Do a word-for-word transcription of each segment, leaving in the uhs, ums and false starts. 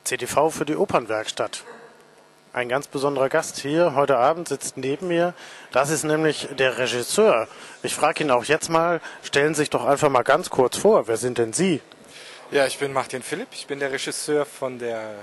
C T V für die Opernwerkstatt. Ein ganz besonderer Gast hier heute Abend sitzt neben mir. Das ist nämlich der Regisseur. Ich frage ihn auch jetzt mal, stellen Sie sich doch einfach mal ganz kurz vor. Wer sind denn Sie? Ja, ich bin Martin Philipp. Ich bin der Regisseur von der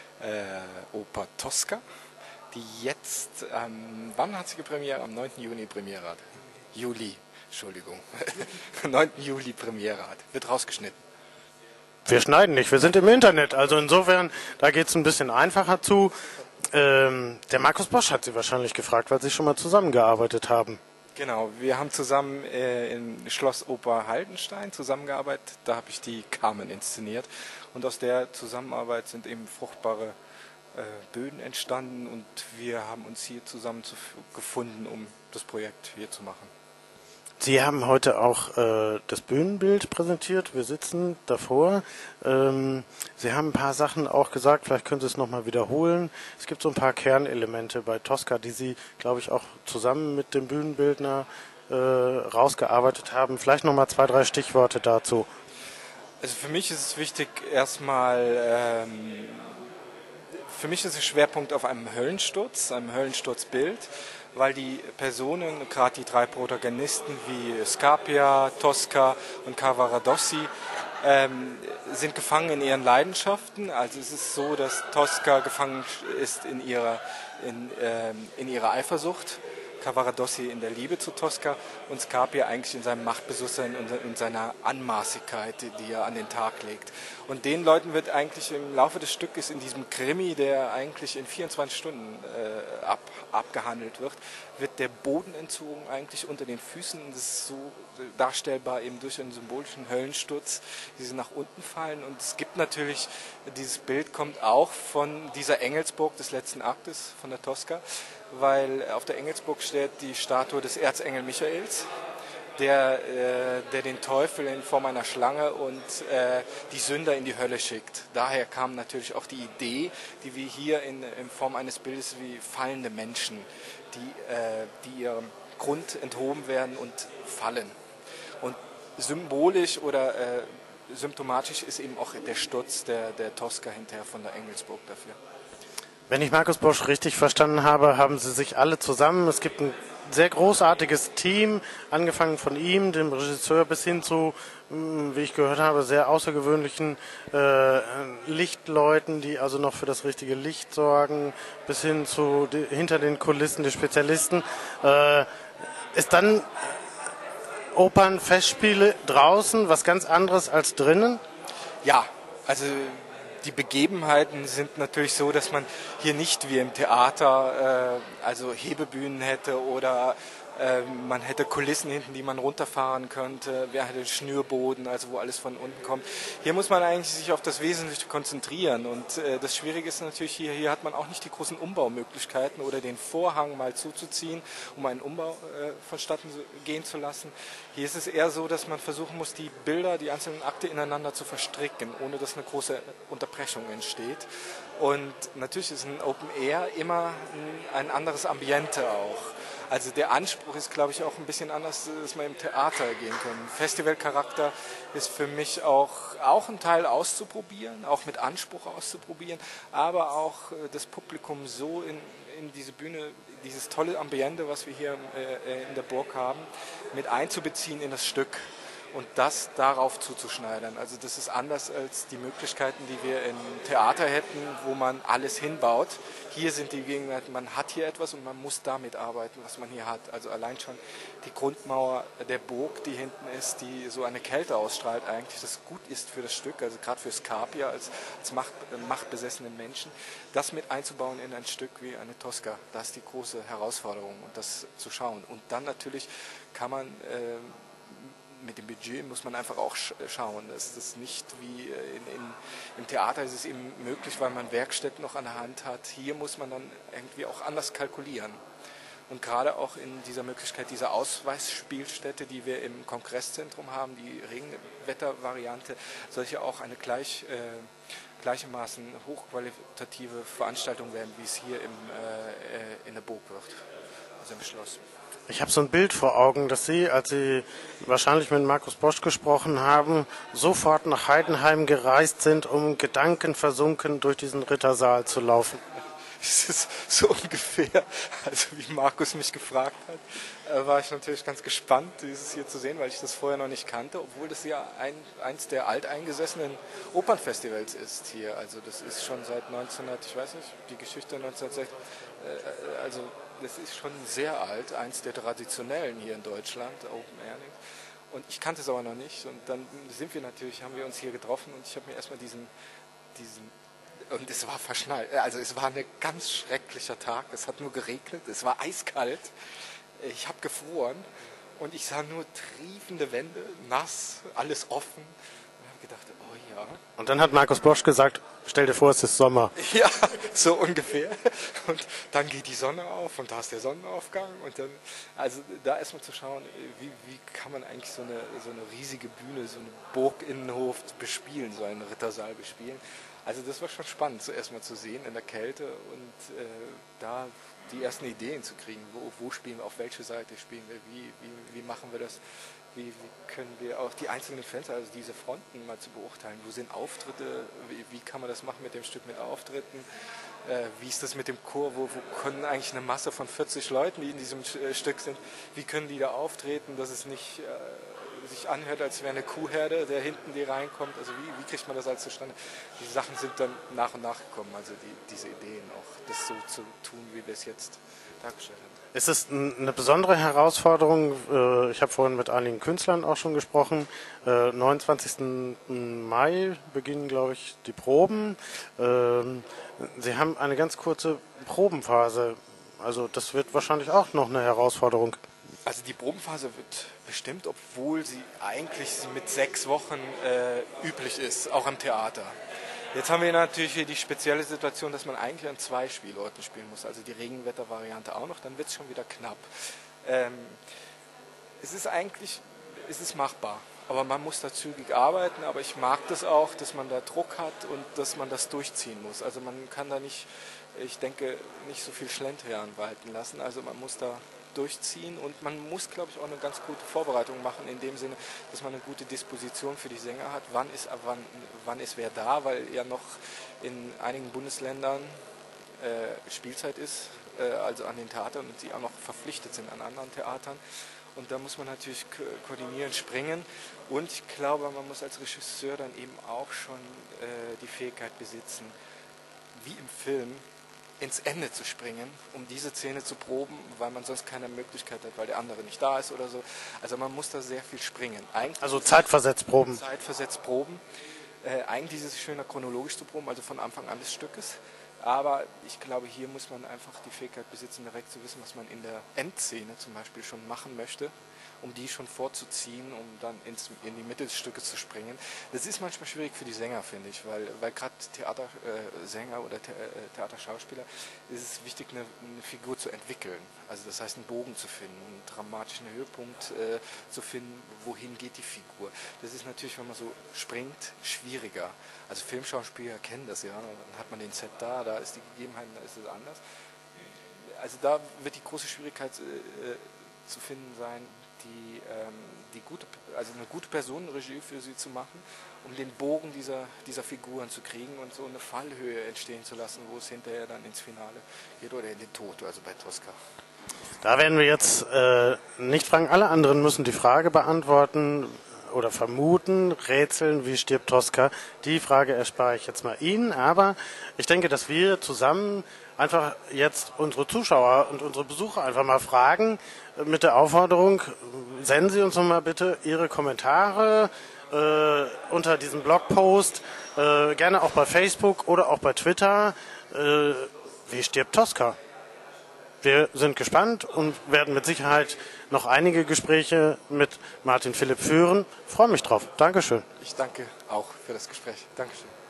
äh, Oper Tosca, die jetzt, ähm, wann hat sie Premiere? Am neunten Juni Premiere hat. Juli, Entschuldigung. neunten Juli Premiere hat. Wird rausgeschnitten. Wir schneiden nicht, wir sind im Internet. Also insofern, da geht es ein bisschen einfacher zu. Ähm, der Markus Bosch hat Sie wahrscheinlich gefragt, weil Sie schon mal zusammengearbeitet haben. Genau, wir haben zusammen äh, in Schlossoper Haldenstein zusammengearbeitet. Da habe ich die Carmen inszeniert. Und aus der Zusammenarbeit sind eben fruchtbare äh, Böden entstanden. Und wir haben uns hier zusammen zu, gefunden, um das Projekt hier zu machen. Sie haben heute auch äh, das Bühnenbild präsentiert. Wir sitzen davor. Ähm, Sie haben ein paar Sachen auch gesagt. Vielleicht können Sie es nochmal wiederholen. Es gibt so ein paar Kernelemente bei Tosca, die Sie, glaube ich, auch zusammen mit dem Bühnenbildner äh, rausgearbeitet haben. Vielleicht nochmal zwei, drei Stichworte dazu. Also für mich ist es wichtig, erstmal, ähm, für mich ist der Schwerpunkt auf einem Höllensturz, einem Höllensturzbild, weil die Personen, gerade die drei Protagonisten wie Scarpia, Tosca und Cavaradossi, ähm, sind gefangen in ihren Leidenschaften. Also es ist so, dass Tosca gefangen ist in ihrer, in, ähm, in ihrer Eifersucht, Cavaradossi in der Liebe zu Tosca und Scarpia eigentlich in seinem Machtbewusstsein und in seiner Anmaßigkeit, die er an den Tag legt. Und den Leuten wird eigentlich im Laufe des Stückes in diesem Krimi, der eigentlich in vierundzwanzig Stunden äh, ab, abgehandelt wird, wird der Boden entzogen eigentlich unter den Füßen. Das ist so darstellbar eben durch einen symbolischen Höllensturz, die sie nach unten fallen. Und es gibt natürlich, dieses Bild kommt auch von dieser Engelsburg des letzten Aktes, von der Tosca, weil auf der Engelsburg steht die Statue des Erzengel Michaels, der, äh, der den Teufel in Form einer Schlange und äh, die Sünder in die Hölle schickt. Daher kam natürlich auch die Idee, die wir hier in, in Form eines Bildes wie fallende Menschen, die, äh, die ihrem Grund enthoben werden und fallen. Und symbolisch oder äh, symptomatisch ist eben auch der Sturz der, der Tosca hinterher von der Engelsburg dafür. Wenn ich Markus Bosch richtig verstanden habe, haben Sie sich alle zusammen. Es gibt ein sehr großartiges Team, angefangen von ihm, dem Regisseur, bis hin zu, wie ich gehört habe, sehr außergewöhnlichen äh, Lichtleuten, die also noch für das richtige Licht sorgen, bis hin zu die, hinter den Kulissen die Spezialisten. Äh, ist dann Opernfestspiele draußen was ganz anderes als drinnen? Ja, also die Begebenheiten sind natürlich so, dass man hier nicht wie im Theater äh, also Hebebühnen hätte oder äh, man hätte Kulissen hinten, die man runterfahren könnte, wir hätten Schnürboden, also wo alles von unten kommt. Hier muss man eigentlich sich auf das Wesentliche konzentrieren und äh, das Schwierige ist natürlich hier, hier hat man auch nicht die großen Umbaumöglichkeiten oder den Vorhang mal zuzuziehen, um einen Umbau äh, vonstatten gehen zu lassen. Hier ist es eher so, dass man versuchen muss, die Bilder, die einzelnen Akte ineinander zu verstricken, ohne dass eine große Unterbrechung entsteht. Und natürlich ist ein Open Air immer ein anderes Ambiente auch. Also der Anspruch ist, glaube ich, auch ein bisschen anders, dass wir im Theater gehen können. Festivalcharakter ist für mich auch, auch ein Teil auszuprobieren, auch mit Anspruch auszuprobieren, aber auch das Publikum so in, in diese Bühne, dieses tolle Ambiente, was wir hier äh, in der Burg haben, mit einzubeziehen in das Stück und das darauf zuzuschneidern. Also das ist anders als die Möglichkeiten, die wir im Theater hätten, wo man alles hinbaut. Hier sind die Gegenwärten, man hat hier etwas und man muss damit arbeiten, was man hier hat. Also allein schon die Grundmauer der Burg, die hinten ist, die so eine Kälte ausstrahlt eigentlich, das gut ist für das Stück, also gerade für Scarpia als, als Macht, machtbesessenen Menschen, das mit einzubauen in ein Stück wie eine Tosca, das ist die große Herausforderung und das zu schauen. Und dann natürlich kann man äh, mit dem Budget muss man einfach auch schauen. Das ist nicht wie in, in, im Theater ist es eben möglich, weil man Werkstätten noch an der Hand hat. Hier muss man dann irgendwie auch anders kalkulieren. Und gerade auch in dieser Möglichkeit dieser Ausweichspielstätte, die wir im Kongresszentrum haben, die Regenwettervariante, solche auch eine gleich, äh, gleichermaßen hochqualitative Veranstaltung werden, wie es hier im, äh, in der Burg wird. also im Schloss. Ich habe so ein Bild vor Augen, dass Sie, als Sie wahrscheinlich mit Markus Bosch gesprochen haben, sofort nach Heidenheim gereist sind, um gedankenversunken durch diesen Rittersaal zu laufen. Es ist so ungefähr, also wie Markus mich gefragt hat, äh, war ich natürlich ganz gespannt, dieses hier zu sehen, weil ich das vorher noch nicht kannte, obwohl das ja ein, eins der alteingesessenen Opernfestivals ist hier. Also das ist schon seit neunzehnhundert, ich weiß nicht, die Geschichte neunzehnhundertsechzig, äh, also das ist schon sehr alt, eins der traditionellen hier in Deutschland, Open Air. Und ich kannte es aber noch nicht und dann sind wir natürlich, haben wir uns hier getroffen und ich habe mir erstmal diesen, diesen Und es war verschneit. Also es war ein ganz schrecklicher Tag. Es hat nur geregnet. Es war eiskalt. Ich habe gefroren. Und ich sah nur triefende Wände, nass, alles offen. Und habe gedacht, oh ja. Und dann hat Markus Bosch gesagt, stell dir vor, es ist Sommer. Ja, so ungefähr. Und dann geht die Sonne auf und da ist der Sonnenaufgang. Und dann, also da erstmal zu schauen, wie, wie kann man eigentlich so eine, so eine riesige Bühne, so eine Burginnenhof bespielen, so einen Rittersaal bespielen. Also das war schon spannend, zuerst mal zu sehen in der Kälte und äh, da die ersten Ideen zu kriegen, wo, wo spielen wir, auf welche Seite spielen wir, wie, wie, wie machen wir das, wie, wie können wir auch die einzelnen Fenster, also diese Fronten mal zu beurteilen, wo sind Auftritte, wie, wie kann man das machen mit dem Stück mit Auftritten, äh, wie ist das mit dem Chor, wo, wo können eigentlich eine Masse von vierzig Leuten, die in diesem äh, Stück sind, wie können die da auftreten, dass es nicht äh, sich anhört, als wäre eine Kuhherde, der hinten die reinkommt. Also wie, wie kriegt man das alles zustande? Die Sachen sind dann nach und nach gekommen, also die, diese Ideen auch, das so zu tun, wie wir es jetzt dargestellt haben. Ist es eine besondere Herausforderung? Ich habe vorhin mit einigen Künstlern auch schon gesprochen. neunundzwanzigsten Mai beginnen, glaube ich, die Proben. Sie haben eine ganz kurze Probenphase. Also das wird wahrscheinlich auch noch eine Herausforderung. Also die Probenphase wird bestimmt, obwohl sie eigentlich mit sechs Wochen äh, üblich ist, auch im Theater. Jetzt haben wir natürlich hier die spezielle Situation, dass man eigentlich an zwei Spielorten spielen muss, also die Regenwettervariante auch noch, dann wird es schon wieder knapp. Ähm, es ist eigentlich, es ist machbar, aber man muss da zügig arbeiten, aber ich mag das auch, dass man da Druck hat und dass man das durchziehen muss. Also man kann da nicht, ich denke, nicht so viel Schlendrian walten lassen, also man muss da durchziehen und man muss, glaube ich, auch eine ganz gute Vorbereitung machen, in dem Sinne, dass man eine gute Disposition für die Sänger hat. Wann ist, wann, wann ist wer da, weil ja noch in einigen Bundesländern äh, Spielzeit ist, äh, also an den Theatern und die auch noch verpflichtet sind an anderen Theatern. Und da muss man natürlich ko- koordinieren, springen und ich glaube, man muss als Regisseur dann eben auch schon äh, die Fähigkeit besitzen, wie im Film, ins Ende zu springen, um diese Szene zu proben, weil man sonst keine Möglichkeit hat, weil der andere nicht da ist oder so. Also man muss da sehr viel springen. Eigentlich also zeitversetzt proben. Zeitversetzt proben. Äh, eigentlich ist es schöner, chronologisch zu proben, also von Anfang an des Stückes. Aber ich glaube, hier muss man einfach die Fähigkeit besitzen, direkt zu wissen, was man in der Endszene zum Beispiel schon machen möchte, um die schon vorzuziehen, um dann ins, in die Mittelstücke zu springen. Das ist manchmal schwierig für die Sänger, finde ich, weil, weil gerade Theatersänger äh, oder The äh, Theaterschauspieler ist es wichtig, eine, eine Figur zu entwickeln. Also das heißt, einen Bogen zu finden, einen dramatischen Höhepunkt äh, zu finden, wohin geht die Figur. Das ist natürlich, wenn man so springt, schwieriger. Also Filmschauspieler kennen das ja, dann hat man den Set da, da ist die Gegebenheit, da ist es anders. Also da wird die große Schwierigkeit äh, zu finden sein, die, ähm, die gute, also eine gute Personenregie für sie zu machen, um den Bogen dieser, dieser Figuren zu kriegen und so eine Fallhöhe entstehen zu lassen, wo es hinterher dann ins Finale geht oder in den Tod, also bei Tosca. Da werden wir jetzt äh, nicht fragen, alle anderen müssen die Frage beantworten oder vermuten, rätseln, wie stirbt Tosca. Die Frage erspare ich jetzt mal Ihnen, aber ich denke, dass wir zusammen einfach jetzt unsere Zuschauer und unsere Besucher einfach mal fragen mit der Aufforderung, senden Sie uns noch mal bitte Ihre Kommentare äh, unter diesem Blogpost, äh, gerne auch bei Facebook oder auch bei Twitter. Äh, wie stirbt Tosca? Wir sind gespannt und werden mit Sicherheit noch einige Gespräche mit Martin Philipp führen. Ich freue mich drauf. Dankeschön. Ich danke auch für das Gespräch. Dankeschön.